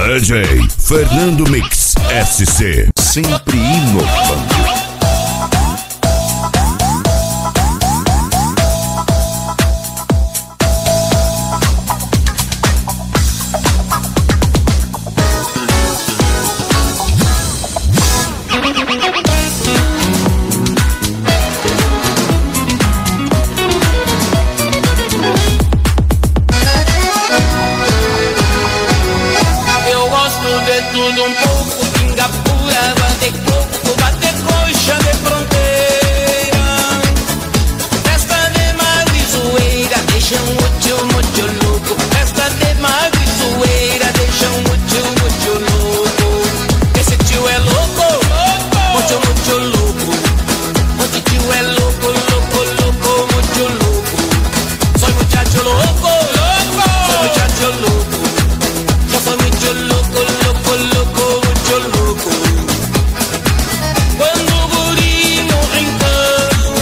DJ Fernando Mix SC, sempre inovando. Tudo um pouco, pinga pura, bater coco, bater coxa de fronteira. Festa de madre zoeira, deixa muito louco. Festa de madre zoeira, deixa muito louco. Esse tio é louco, muito louco. Esse tio é louco, muito louco. Soy muchacho louco, soy muchacho louco. Yo soy mucho loco, muito louco. Quando o guri no rincão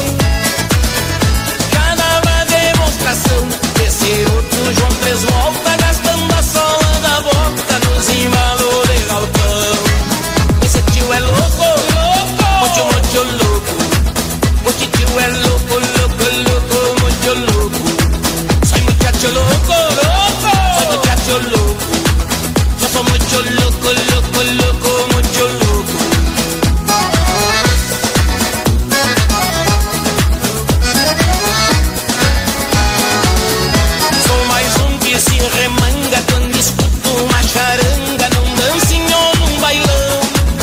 já dava demonstração desse outro João Três Volta, gastando a sola da bota nos embalos de galpão. Esse tio é louco, muito louco. O tio é louco, muito louco. Soy muchacho louco, soy muchacho louco. Yo soy mucho loco, muito louco. Sou mais um que se remanga quando escuto uma charanga num dancinho ou num bailão.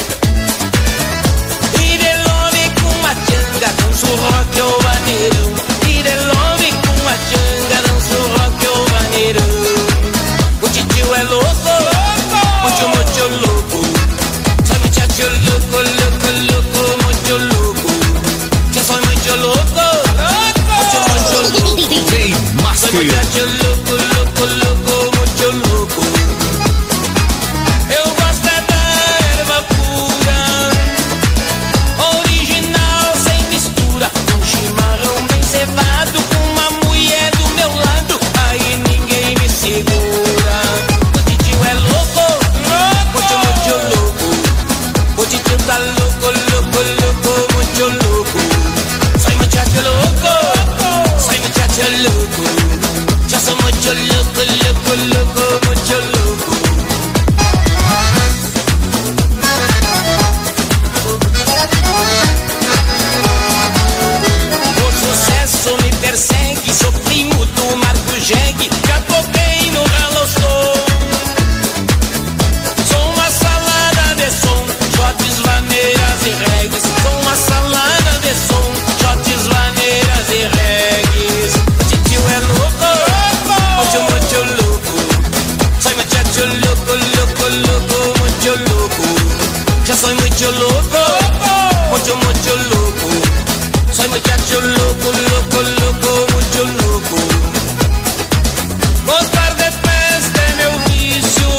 E de love com uma tchanga, danço rock ou vaneirão. E de love com uma tchanga, danço rock ou vaneirão. O titio é louco, muito louco. Soy muchacho loco, muito louco. Yo soy muito louco, muito louco. DJ Master. Soy muchacho louco, muito louco. Eu gosto é da erva pura, original, sem mistura. Um chimarrão bem cevado, com uma mulher do meu lado, aí ninguém me segura. O titio é louco, muito louco. O titio tá louco, muito louco. Soy muchacho louco, soy muchacho louco. Yo soy mucho loco, muito louco. O sucesso me persegue, sou primo do Marco Jegue. Já toquei no Hello Soul. Sou uma salada de som, shots, vaneiras e reggae. Sou uma salada de som, shots, vaneiras e reggae. O titio é louco, muito louco. Soy muchacho louco, muito louco. Já sou muito louco, muito louco. Soy muchacho louco, muito louco. Gostar de festa é meu vício.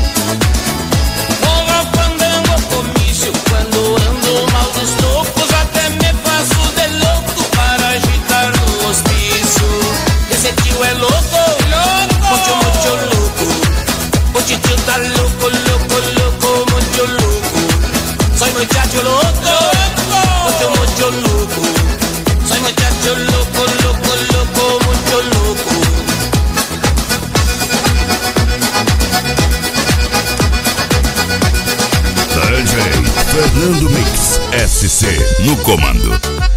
Morro fandango comício. Quando ando mal dos tocos, até me faço de louco para agitar no hospício. Esse tio é louco, muito louco. O tio tá louco, muito louco. Soy muchacho louco, muito louco. Soy muchacho louco, muito louco. DJ Fernando Mix SC no comando.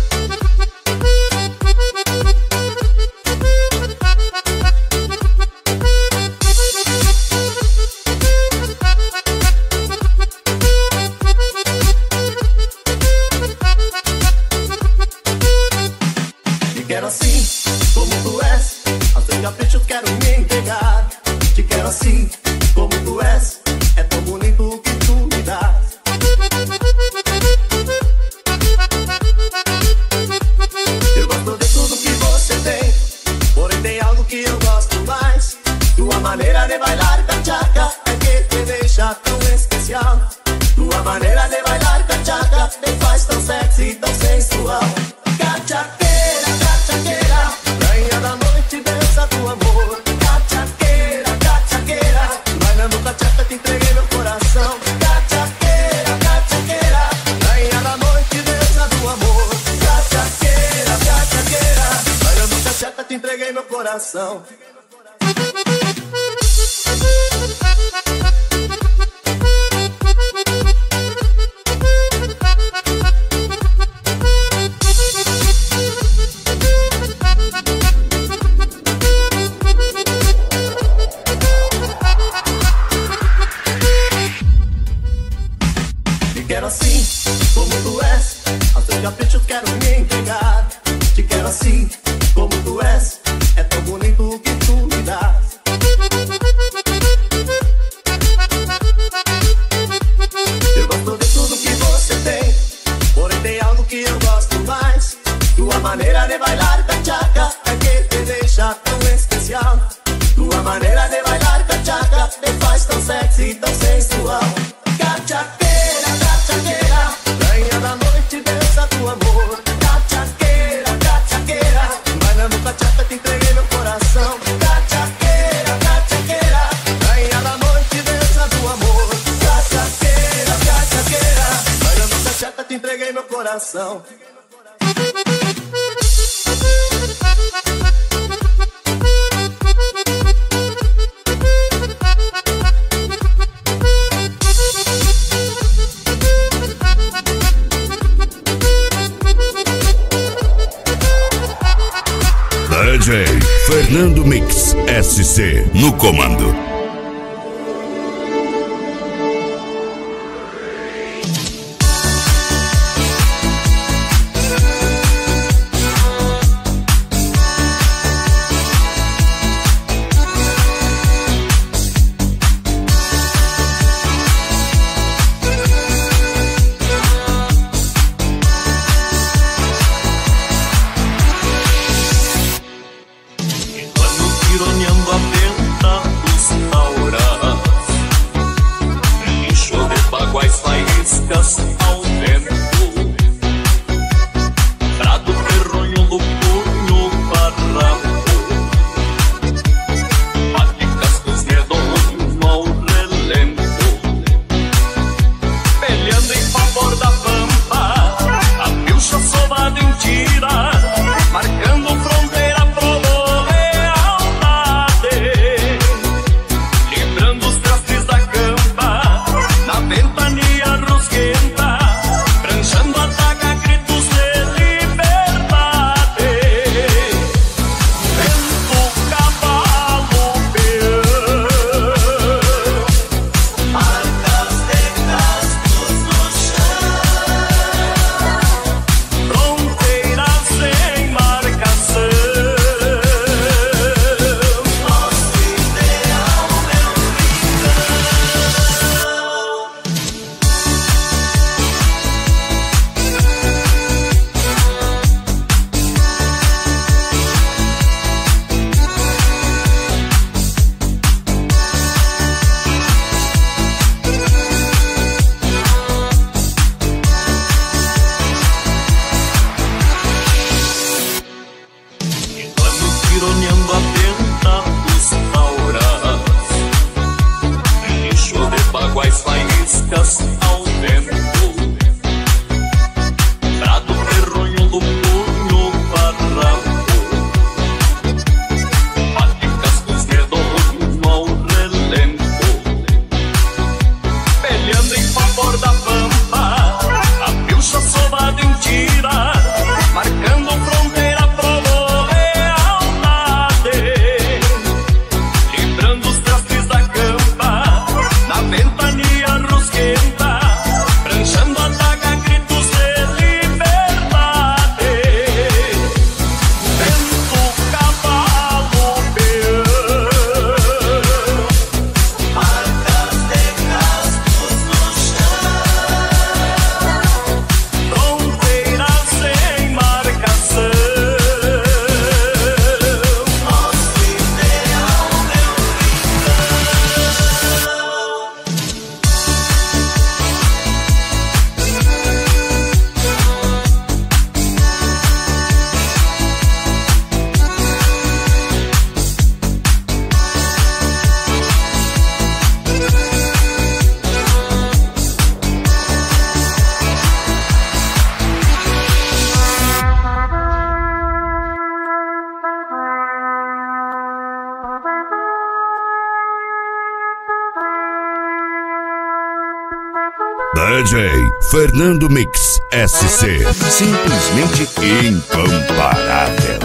Te quero assim, como tu és, aos teus caprichos quero me entregar. Te quero assim, como tu és, é tão bonito o que tu me dás. Eu gosto de tudo que você tem, porém tem algo que eu gosto mais. Tua maneira de bailar cachaca é que te deixa tão especial. Tua maneira de bailar cachaca te faz tão sexy, tão sensual. Cachaqueira, cachaqueira, rainha da noite, dança do amor. Cachaqueira, cachaqueira, bailando cachaca te entreguei meu coração. Te quero assim, como tu és, aos teus caprichos quero me entregar. Te quero assim, como tu és, é tão bonito o que tu me dás. Eu gosto de tudo que você tem, porém tem algo que eu gosto mais. Tua maneira de bailar cachaca é que te deixa tão especial. Tua maneira de bailar cachaca te faz tão sexy, tão sensual. Cachaqueira, cachaqueira, rainha da noite, deusa do amor. Cachaqueira, cachaqueira, bailando cachaca te entreguei meu coração. Cachaqueira, cachaqueira, rainha da noite, deusa do amor. Cachaqueira, cachaqueira, bailando cachaca te entreguei meu coração. DJ Fernando Mix SC no comando. Tironeando a venta dos tauras, lixo de baguais faíscas ao vento, brado ferronho do punho barraco, bate cascos redondos ao relento, peleando em favor da pampa, a pilcha sovada em tira, marcando fronteira pro librando os trastes da campa, na ventania rosquenta, DJ Fernando Mix SC, simplesmente incomparável.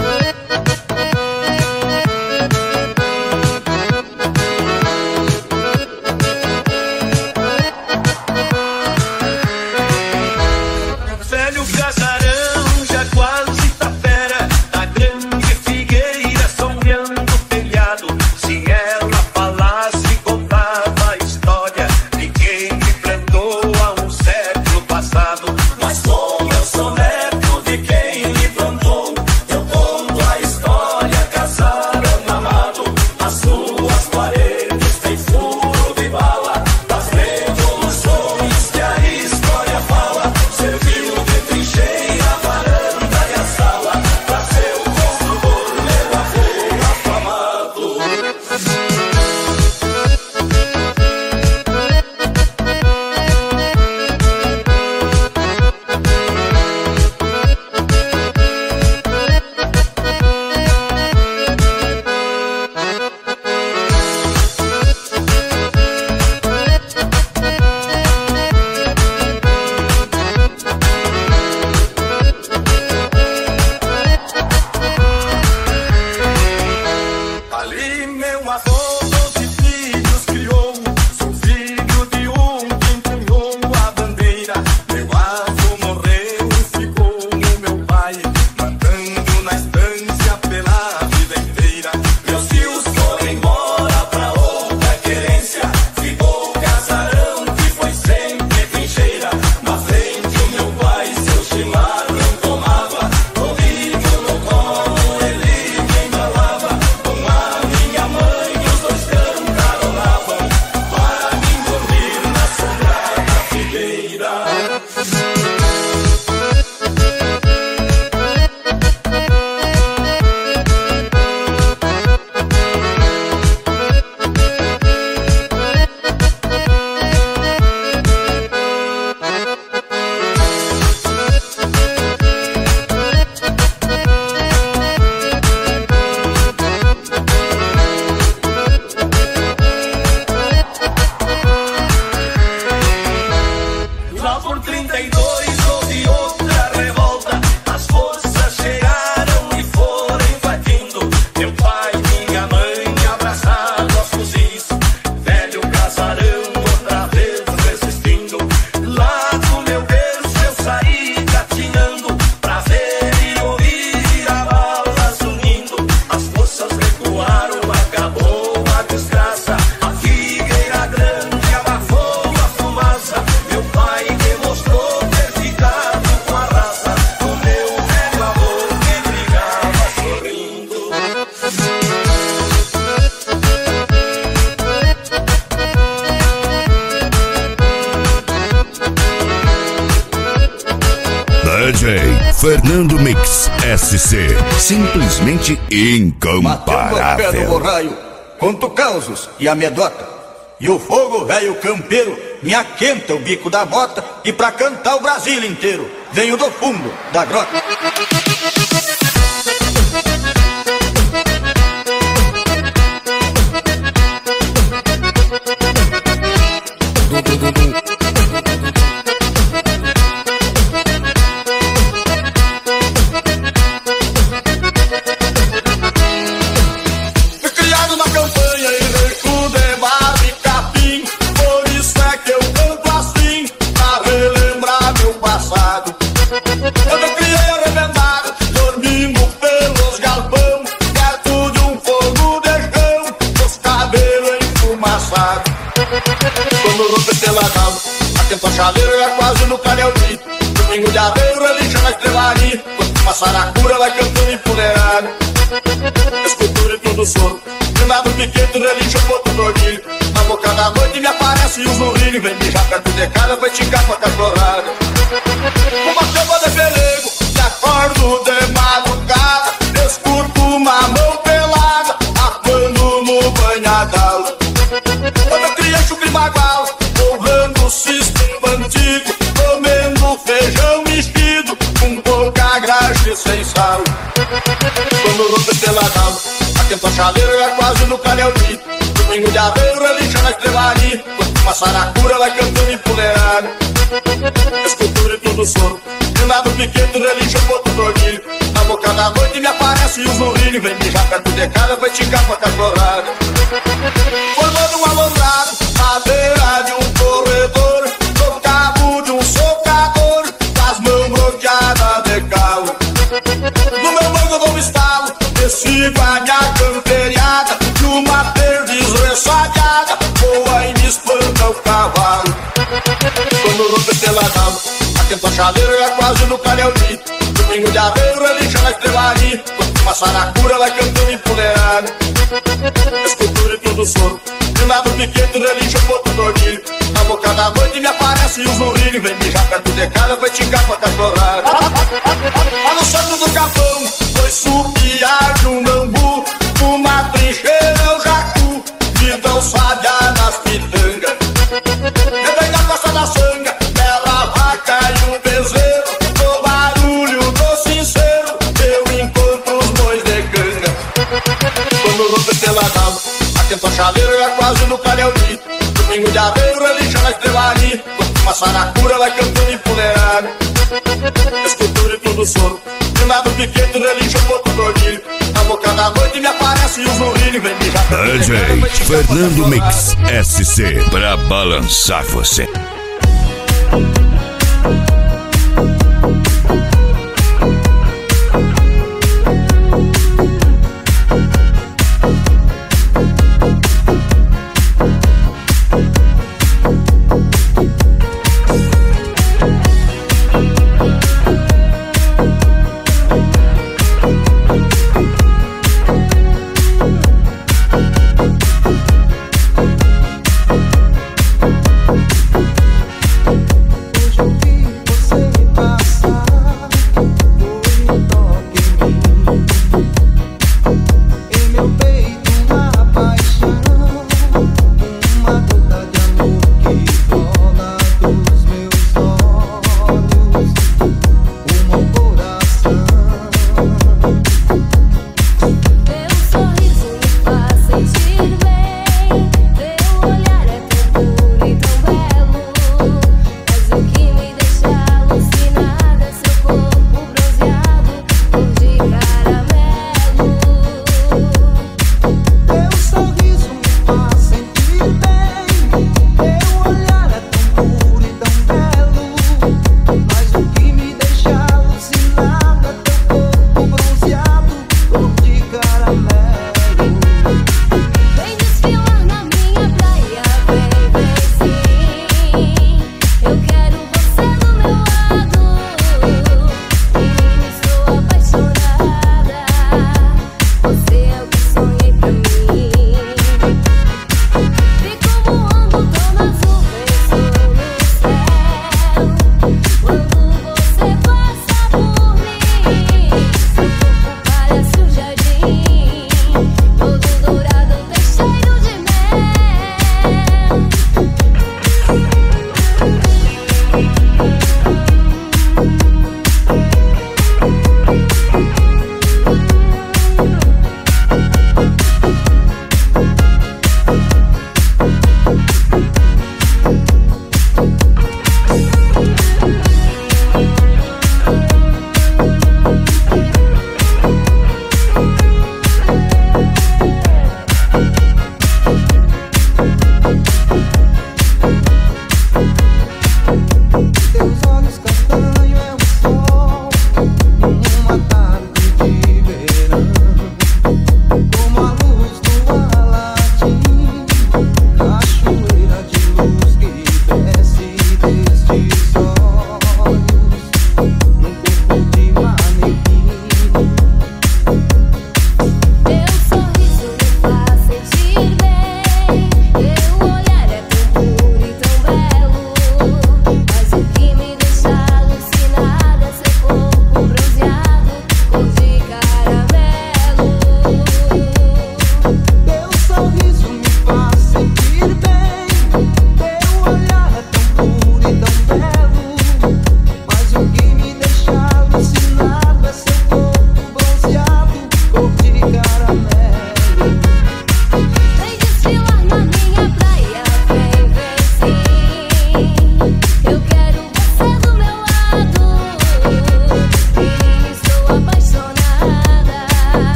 Velho casarão já quase tá fera, da grande figueira sombreando o telhado. Se ela falasse, contava a história de quem me plantou há um século passado. Mas como eu sou neto de quem me plantou, eu conto a história, casarão amado. As suas paredes têm furo de bala, das revoluções que a história fala. Serviu de trincheira, a varanda e a sala, pra ser o construtor meu avô afamado. Ali meu avô 12 filhos criou, sou filho de um que empunhou a bandeira. Meu avô morreu e ficou o meu pai, mandando na estância pela vida inteira. Meus tios foram embora pra outra querência, ficou o casarão que foi sempre trincheira. Na frente o meu pai seu chimarrão tomava, comigo no colo ele me embalava. Com a minha mãe os dois cantaronavam, para mim dormir na sombra da figueira. Lá por 32 houve outra revolta, as forças chegaram e foram invadindo. Meu pai e minha mãe abraçados aos fuzis, velho casarão outra vez resistindo. Lá do meu berço eu saí gatinhando, pra ver e ouvir a bala zunindo. As forças recuaram, acabou a desgraça, a figueira grande abafou a fumaça. Meu pai demonstrou ter ficado com a raça, o meu velho avô que brigava sorrindo. DJ Fernando Mix SC, simplesmente Mateu no pé do incomparável. borraio, conto causos e amedota. E o fogo velho campeiro me aquenta o bico da bota. E pra cantar o Brasil inteiro venho do fundo da grota. Fui criado na campanha em recu de barro e capim, por isso é que eu canto assim, pra relembrar meu passado. Eu me criei arrebentado, dormindo pelos galpão, perto de um fogo de chão, os cabelos enfumaçados. Quando o rompe pela calma, atento a chaleira já quase no canelzinho. Domingo de aveiro, religião na estrelaria, quando uma saracura vai cantando empoleirado. Escultura e todo sono, treinado piquete, religião, boto do orgulho. Na boca da noite me aparece os urrinhos, vem mijar perto de casa, vai ticar com a cachorrada. Uma chuva de pelego, me acordo de madrugada, escuto uma mão pelada, atuando no banhadal. Quando eu criei chucre bagual, honrando o sistema antigo, comendo feijão mexido, com pouca graxa e sem sal. Quando rompe pela calma, atento a chaleira já quase no canelzinho. Domingo de aveiro, religião na estrelaria, quando uma saracura vai cantando empoleirada. escultura e tudo soro. Renato Piqueto, religião, boto dormilho. Na boca da noite me aparece os lourinhos. Vem mijar perto de casa, vai te com a cacorada. Formando um alombrado, à beira de um corredor, no cabo de um socador, com as mãos bloqueadas de calo. No meu banco eu dou um estalo, desci com a minha camperiada, de uma perdiz ressabiada, voa e me espanta o cavalo. Quando o rompe peladão, atento a chaleira é quase no calhauí. Domingo de aveiro, religião na estrelaria, uma saracura lá cantando empoleirada. Escultura e tudo soro. Renato Piqueto, religião, boto dormilho. Na boca da noite me aparece os lourinhos. Vem mijar perto de casa, vai te com a cachorrada. Lá no centro do capão, foi supiar de um bambu, uma trincheira, o jacu, vidão sábia nas pitangas. Levei na costa da sanga, bela vaca e um bezerro. No barulho do sincero, eu encontro os bois de canga. Quando rompe pela dama, atento a chaleira é quase no calhauí. Domingo de aveiro, religião na estrelaria, uma saracura lá cantando empoleirada. Escultura e tudo soro. Renato Piqueto, religião, boto dormilho. Na boca da noite me aparece os lourinhos. Vem mijar DJ Fernando Mix SC, pra balançar você.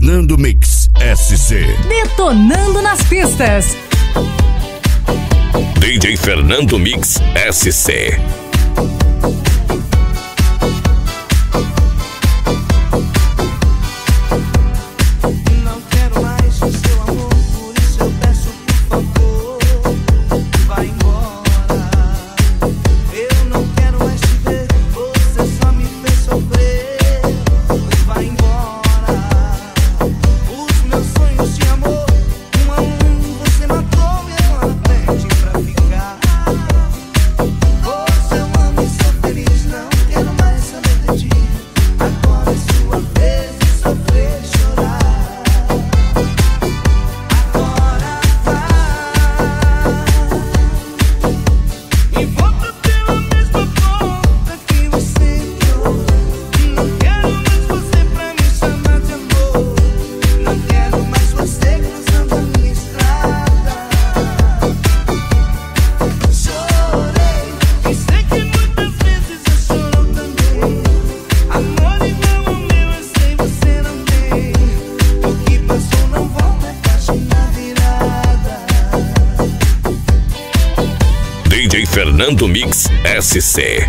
Fernando Mix SC. Detonando nas pistas. DJ Fernando Mix SC. DJ Fernando Mix SC.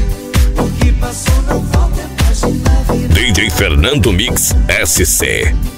DJ Fernando Mix SC.